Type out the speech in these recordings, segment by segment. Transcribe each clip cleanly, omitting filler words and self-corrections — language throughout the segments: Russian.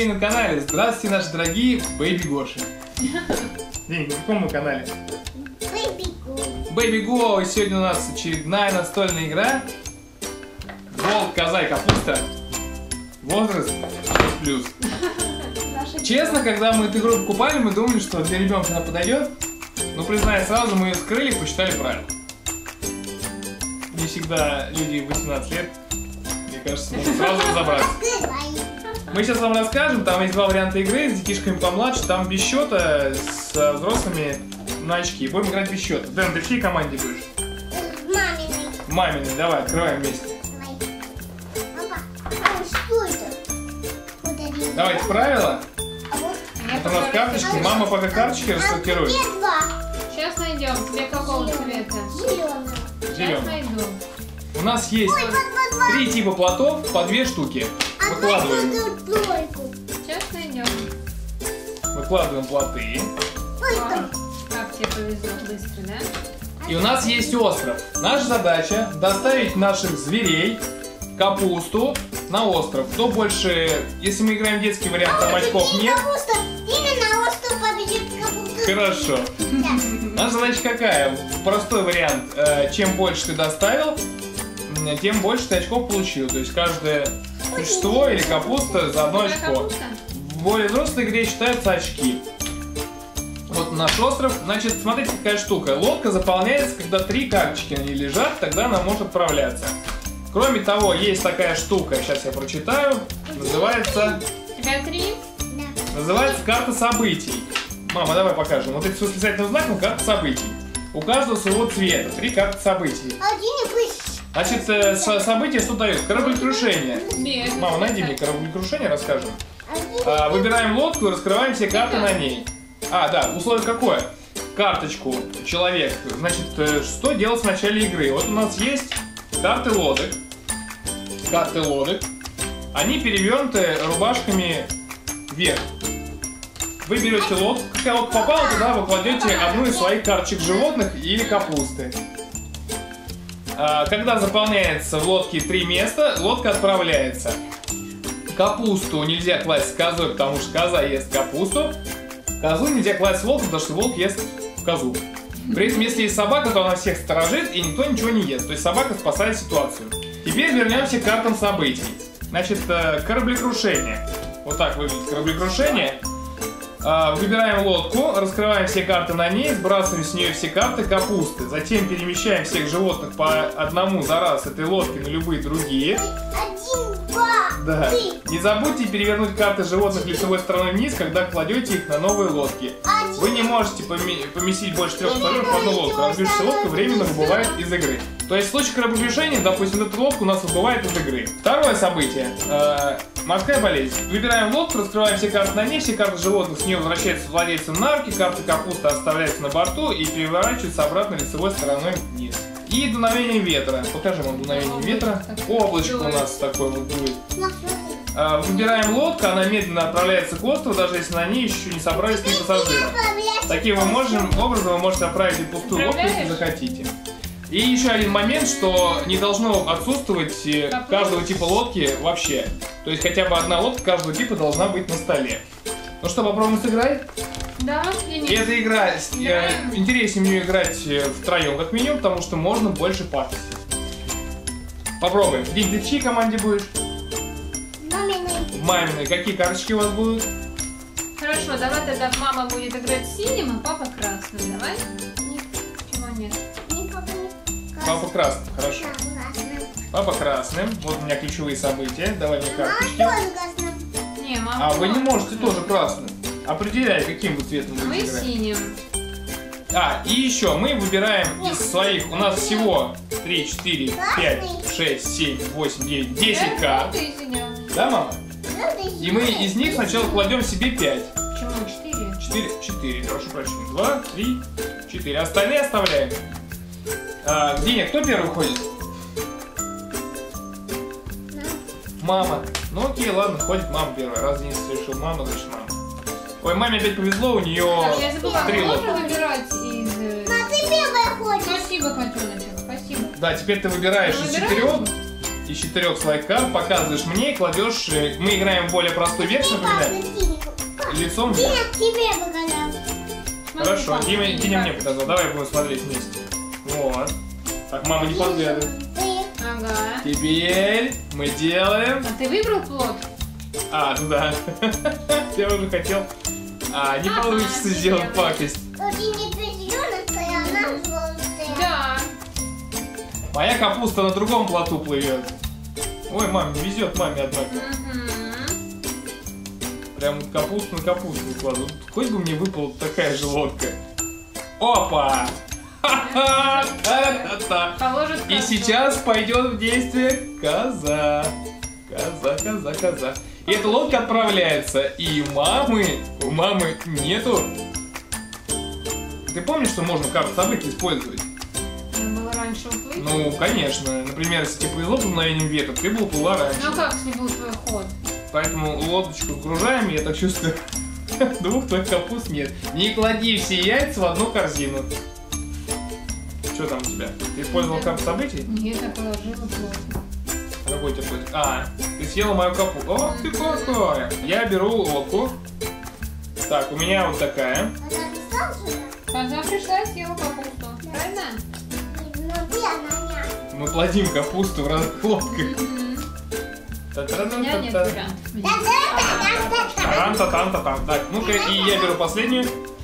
семейном канале. Здравствуйте, наши дорогие Бэйби Гоши. День, на каком мы канале? Baby Go. Baby Go. Сегодня у нас очередная настольная игра. Волк, коза и капуста. Возраст плюс. Честно, когда мы эту игру покупали, мы думали, что для ребенка она подойдет. Но, признаюсь, сразу мы ее скрыли и посчитали правильно. Не всегда люди 18 лет, мне кажется, могут сразу разобраться. Мы сейчас вам расскажем, там есть два варианта игры, с детишками помладше, там без счета, с взрослыми на очки. Будем играть без счета. Дэн, ты в чьей команде будешь? Маминой. Маминой, давай, открываем вместе. Папа, а что это? Давайте правила. Это у нас карточки, мама пока карточки рассортирует. Где два? Сейчас найдем. Тебе какого цвета? Зеленого. Сейчас Зеленый. найду. У нас есть три типа платов по 2 штуки. Выкладываем. Сейчас найдем. Выкладываем плоты. Как тебе повезло, быстро, да? И у нас есть остров. Наша задача доставить наших зверей, капусту на остров. Кто больше, если мы играем в детский вариант, там очков нет. Именно остров победит капусту. Хорошо. Наша задача какая? Простой вариант. Чем больше ты доставил, тем больше ты очков получил. То есть каждое существо или капуста за одно очко. В более взрослой игре считаются очки. Вот наш остров. Значит, смотрите, какая штука. Лодка заполняется, когда 3 карточки на ней лежат, тогда она может отправляться. Кроме того, есть такая штука, сейчас я прочитаю. Называется... У тебя 3? Да. Называется карта событий. Мама, давай покажем. Вот это с восклицательным знаком карта событий. У каждого своего цвета. 3 карты событий. Один и пусть. Значит, события что дают? Кораблекрушение. Без. Мама, найди мне кораблекрушение, расскажем. Один. Выбираем лодку и раскрываем все карты на ней. Да, условие какое? Карточку человек. Значит, что делать в начале игры? Вот у нас есть карты лодок. Карты лодок. Они перевернуты рубашками вверх. Вы берете лодку, какая лодка попала, туда вы кладете одну из своих карточек животных или капусты. Когда заполняется в лодке 3 места, лодка отправляется. Капусту нельзя класть с козой, потому что коза ест капусту. Козу нельзя класть в лодку, потому что волк ест козу. При этом, если есть собака, то она всех сторожит и никто ничего не ест. То есть собака спасает ситуацию. Теперь вернемся к картам событий. Значит, кораблекрушение. Вот так выглядит кораблекрушение. Выбираем лодку, раскрываем все карты на ней, сбрасываем с нее все карты капусты. Затем перемещаем всех животных по одному за раз этой лодки на любые другие. 1, 2, Да. 3. Не забудьте перевернуть карты животных лицевой стороной вниз, когда кладете их на новые лодки. Вы не можете поместить больше 3 пассажиров в одну лодку. Разбившаяся лодка временно выбывает из игры. То есть в случае кораблекрушения, допустим, эта лодка у нас выбывает из игры. Второе событие. Морская болезнь. Выбираем лодку, раскрываем все карты на ней, все карты животных с нее возвращаются владельцам на руки, карты капусты оставляются на борту и переворачиваются обратно лицевой стороной вниз. И дуновение ветра. Покажем вам дуновение ветра. Облачко у нас такое вот будет. Выбираем лодку, она медленно отправляется к острову, даже если на ней еще не собрались 3 пассажира. Таким образом вы можете отправить и пустую лодку, если захотите. И еще один момент, что не должно отсутствовать каждого типа лодки вообще. То есть хотя бы одна лодка каждого типа должна быть на столе. Ну что, попробуем сыграть? Да, И эта игра, интереснее в нее играть втроем как минимум, потому что можно больше пакостить. Попробуем. День, ты в чьей команде будешь? Маминой. В маминой. Какие карточки у вас будут? Хорошо, давай тогда мама будет играть синим, а папа красным. Давай? Нет. Почему нет? Не папа, не Папа красным, хорошо. красным. Папа красным. Вот у меня ключевые события. Давай мне Мама карточки. тоже красным. Не, мама. А вы не можете тоже красным. Определяй, каким вы цветом Мы будете играть. синим. И еще мы выбираем из своих, у нас всего 3, 4, 5, 6, 7, 8, 9, 10 карт. Ты синим. Да, мама? И мы из них сначала кладем себе 5. Почему 4? 4, прошу прощения. 2, 3, 4. Остальные оставляем. Деня, кто первый ходит? Мама. Ну окей, ладно, ходит мама первая. Раз Денис решил мама, значит мама. Ой, маме опять повезло, у нее Я забыла, 3 лодки. можно выбирать из... Ты первая ходишь. Спасибо, котеночек, спасибо. Да, теперь ты выбираешь из 4. из 4 своих карт, показываешь мне и кладешь. Мы играем в более простую версию, например, лицом вверх. Нет, тебе показал. Хорошо, Диня мне показал. Давай будем смотреть вместе. Вот. Так, мама не подглядывает. Ага. Теперь мы делаем... А ты выбрал плод? А, ну да. Я уже хотел. Не получится сделать пакость. Ты не зеленая, а она желтая. Да. Моя капуста на другом плоту плывет. Ой, мам, не везет маме, однако. Угу. Прям капусту на капусту кладу. Хоть бы мне выпала такая же лодка. Опа! Ха-ха! Та-та-та! Положит И козу. сейчас пойдет в действие коза. Коза. И эта лодка отправляется. И у мамы нету. Ты помнишь, что можно карту событий использовать? Надо было раньше уплыть? Ну, конечно. Например, если тебе повезло по мгновением ветра, ты бы уплыла раньше. Ну как, если был твой ход? Поэтому лодочку сгружаем, и я так чувствую, двух твоих капуст нет. Не клади все яйца в одну корзину. Что там у тебя? Ты использовал карту событий? Нет, я положила плод. Какой тебе будет? Ты съела мою капусту. О, ты какая! Я беру лодку. Так, у меня вот такая. Она писала сюда? Коза пришла и съела капусту. Правильно? Ну, где она? Мы плодим капусту в разных лодках. Мгм. У меня нет Та-та-та-та-та. вариантов. Тан-та-тан-та-тан. Так, ну-ка, и я беру последнюю.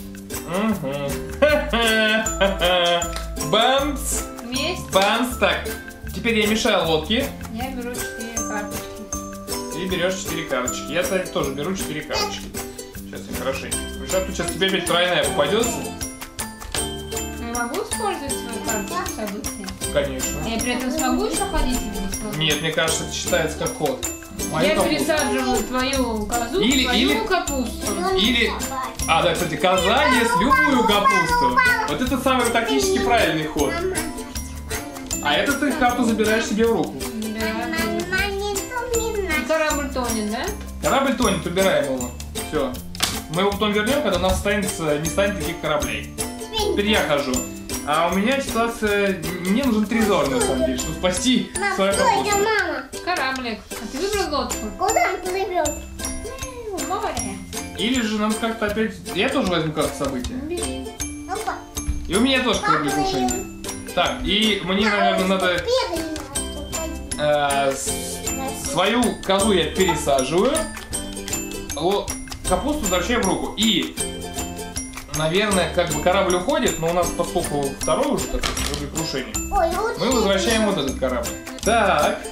Бамс! Вместе Бамс! Так, теперь я мешаю лодки. я беру 4 карточки. Ты берешь 4 карточки. Я, кстати, тоже беру 4 карточки. Сейчас я хорошенько мешаю. Тут сейчас тебе опять тройная попадется. Я могу использовать свою карту события? Конечно. Я при этом смогу еще ходить или не смогу? Нет, мне кажется, это считается как ход. Мою Я капусту. пересаживаю твою козу Или- в твою или- капусту. Или... Да, кстати, коза ест любую капусту. Вот это самый тактически правильный ход. А это ты карту забираешь себе в руку. Да. И корабль тонет, да? Корабль тонет, убираем его. Все. Мы его потом вернем, когда у нас не станет таких кораблей. Теперь я хожу. А у меня ситуация... Мне нужен трезор, на самом деле, чтобы спасти свою Что это, капусту. мама? Кораблик. А ты выбрал лодку? Куда он плывет? В море. Или же нам как-то опять... Я тоже возьму карту события. Бери. Опа. И у меня тоже кораблекрушение. Так, и мне, наверное, надо... Свою козу я пересаживаю. Капусту возвращаю в руку. И... Наверное, как бы корабль уходит, но у нас, поскольку второй уже такой кораблекрушение, Ой, вот мы возвращаем вот этот корабль. Так.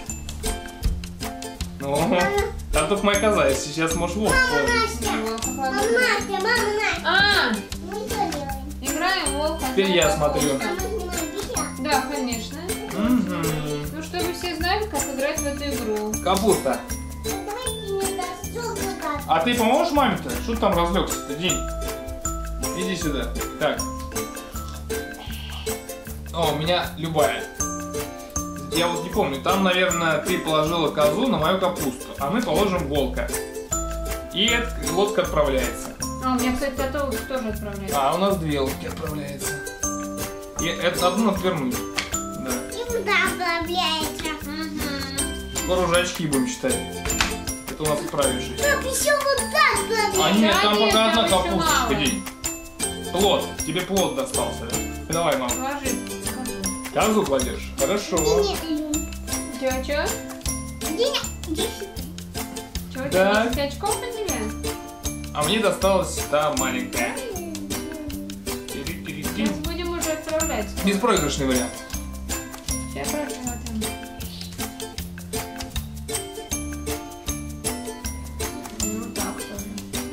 Ну, там только моя коза, если сейчас можешь в лодку положить. Мама, Настя, мама, Настя. А, Мы что делаем? играем в волка. Теперь я смотрю. Мама снимает видео? Да, конечно. Мгм. Ну, чтобы все знали, как играть в эту игру. Капуста. Давайте мне досуг туда. А ты поможешь маме-то? Что ты там разлегся-то, День? Иди сюда. Так. О, у меня любая. Я вот не помню, там, наверное, ты положила козу на мою капусту, а мы положим волка. И лодка отправляется. А, у меня, кстати, готовы тоже отправляют. А, у нас 2 лодки отправляется. И это одну надо вернуть. Да. И куда отправляется? Скоро уже очки будем считать. Это у нас отправившись. Пап, еще вот так отправляется. А нет, там нет, пока там одна еще капусточка, мало. День. Плод. Тебе плод достался, да? Давай, мама. Положи. Козу кладешь? Хорошо. Чё? Диня, иди Чё, Да. 10 очков по тебе? А мне досталась та маленькая. Сейчас будем уже отправлять. Беспроигрышный вариант. Сейчас посмотрим. Ну так тоже.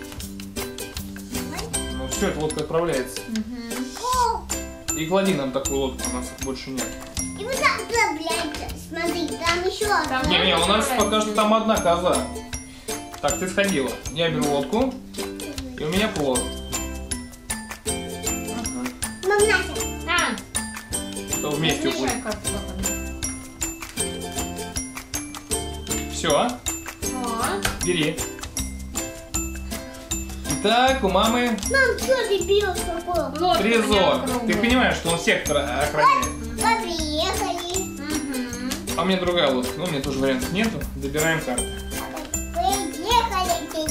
Ну все, эта лодка отправляется. Угу. И клади нам такую лодку, у нас их больше нет. И вот так отправляется. Смотри, там еще одна. Там- Не, у нас пока что там одна коза. Так, ты сходила. Я беру лодку, и у меня плод. Мам, Настя. А, То вместе уплыть. смешай карту пока. Все, О, бери. Итак, у мамы Мам, что ты берешь такое? лодка у меня трезор. круглая. Ты понимаешь, что он сектор охраняет. Поехали. Мгм. А у меня другая лодка. Ну, у меня тоже вариантов нету. Добираем карты. Поехали.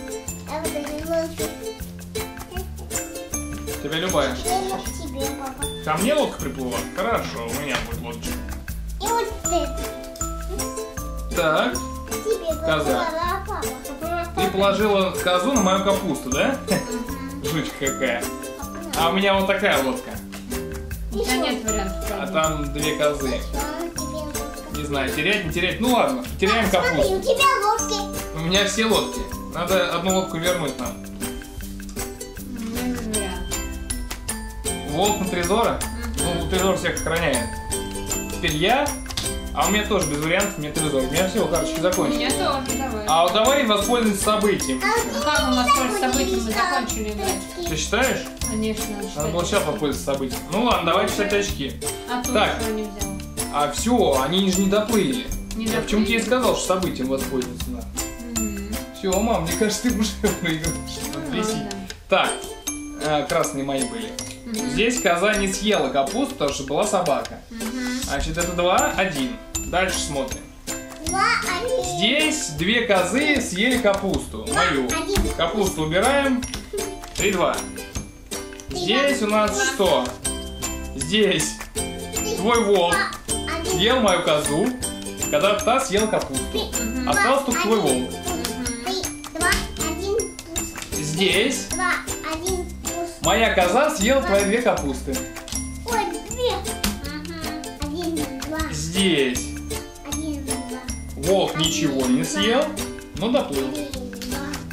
У тебя любая. Тебе, папа. Ко мне лодка приплыла? Хорошо, у меня будет лодочка. И вот это. Так, Тебе коза. папа. Ты положила козу на мою капусту, да? Жучка какая. А у меня вот такая лодка. У тебя нет вариантов. А там две козы. Не знаю, терять, не терять. Ну ладно, теряем Смотри, капусту. у тебя лодки. У меня все лодки. Надо одну лодку вернуть нам. Без вариантов. Волк на Трезора? Ну, Трезор всех охраняет. Теперь я. А у меня тоже без вариантов, мне Трезор. У меня все, карточки У закончились. меня тоже, давай. А вот давай воспользуемся событием. Ну как мы воспользовались событием? Мы закончили играть. Ты считаешь? Конечно. Надо было сейчас воспользоваться событием. Ну ладно, давай читать очки. А тут Так. что не взял? А все, они же не доплыли. Не Я доплыли? почему-то я и сказал, что событием воспользоваться надо. Все, мам, мне кажется, ты уже проиграл. Беси. Так, красные мои были. Здесь коза не съела капусту, потому что была собака. Значит, это 2-1. Дальше смотрим. 2-1. Здесь две козы съели капусту. Мою. 2-1. Капусту убираем. 3-2. Здесь у нас что? Здесь твой волк съел мою козу, когда та съел капусту. Остался только твой волк. 2-1. Здесь 2-1. моя коза съела твои две капусты. Ой, 2. 1-2. Здесь 1-2. волк ничего не съел, но доплыл. 1-2.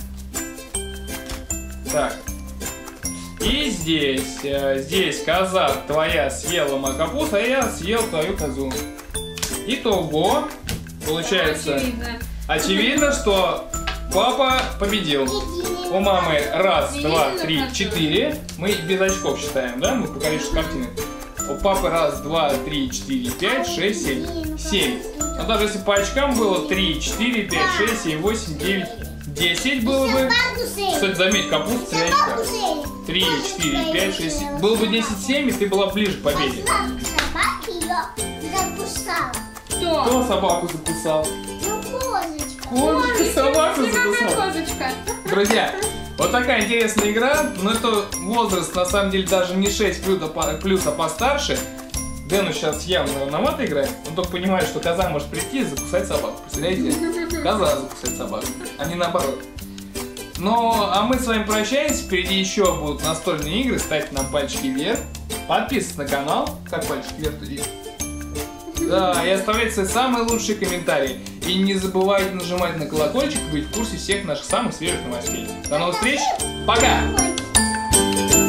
Так. И здесь коза твоя съела мою капусту, а я съел твою козу. Итого, получается, очевидно, что папа победил. У мамы 1, 2, 3, 4. Мы без очков считаем, да? Мы по количеству картинок. У папы 1, 2, 3, 4, 5, 6, 7. 7. Но даже если по очкам было 3, 4, 5, 6, 7, 8, 9, 10 было бы. Кстати, заметь, капуста 3 очка. 3, 4, 5, 6. Было бы 10-7, и ты была ближе к победе. Собака ее закусала. Кто? Кто собаку закусал? Ну, козочка. Козочка собаку закусал. Козочка. Друзья, вот такая интересная игра. Но это возраст, на самом деле, даже не 6 плюс, а постарше. Дэну сейчас явно рановато играет. Он только понимает, что коза может прийти и закусать собаку. Представляете? Коза закусать собаку, а не наоборот. Ну, а мы с вами прощаемся. Впереди еще будут настольные игры. Ставьте нам пальчики вверх. Подписывайтесь на канал. Как пальчики вверх-то делать? Да, и оставляйте свои самые лучшие комментарии. И не забывайте нажимать на колокольчик и быть в курсе всех наших самых свежих новостей. До новых встреч. Пока! Ой.